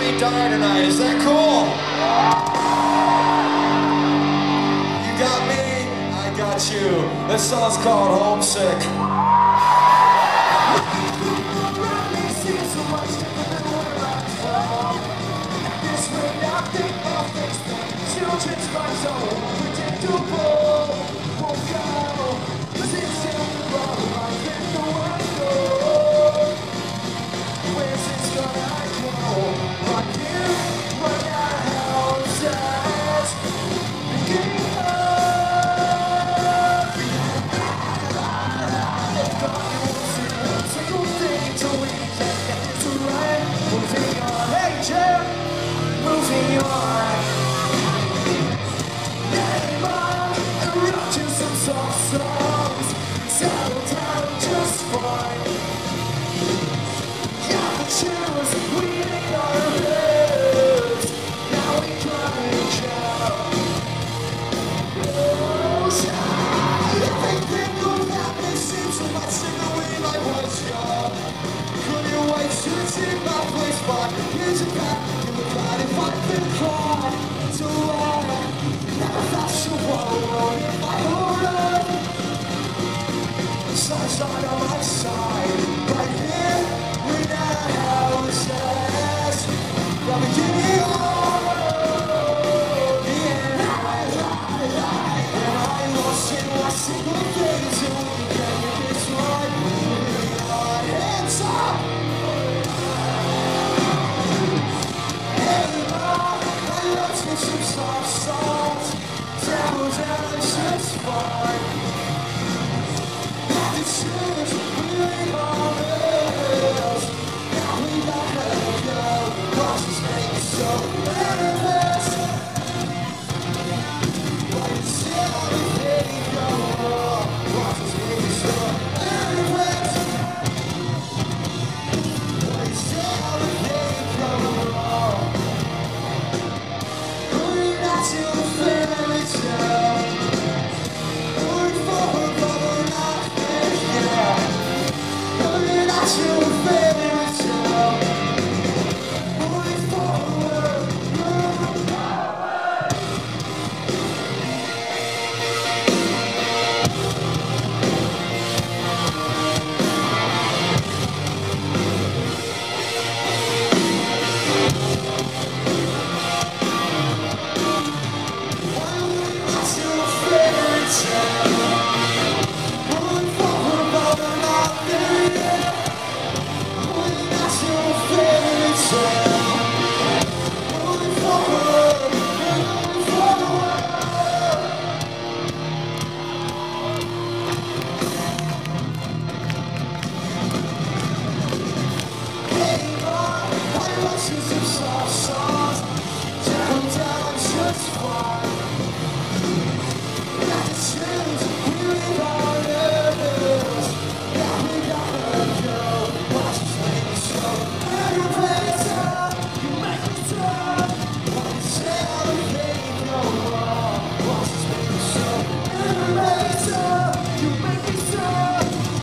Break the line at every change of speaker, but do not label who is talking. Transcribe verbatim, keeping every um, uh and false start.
me die tonight. Is that cool? You got me, I got you. This song's called Homesick. Children's minds are unpredictable. Won't go, 'cause it's in the wrong life in the window. Where's this gonna go? Right here, right now, it's us. Getting up. God, you won't see a single thing till we can get this right. Moving on, hey Jim, moving on. Songs settle down just fine. Yeah, the chills bleeding our heads. Now we gotta count. Oh, shine. Everything good happened seems so much in the way I was young. Couldn't wait to take my place, but here's a fact. You would cry if I'd been caught so long. Never thought you were if I hold on. Sunshine on my side, right here in our houses. From the beginning on, yeah. And I lost in my single thing till we can get this right. Moving on, hands up. Hey, Mom, I love to some soft songs. Down, down, it's just fine. You